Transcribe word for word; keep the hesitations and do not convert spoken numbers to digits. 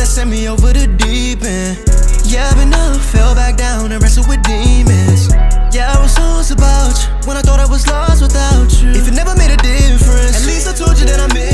sent me over the deep end. Yeah, I've been up, fell back down and wrestled with demons. Yeah, I was always about you when I thought I was lost without you. If it never made a difference, at least I told you that I miss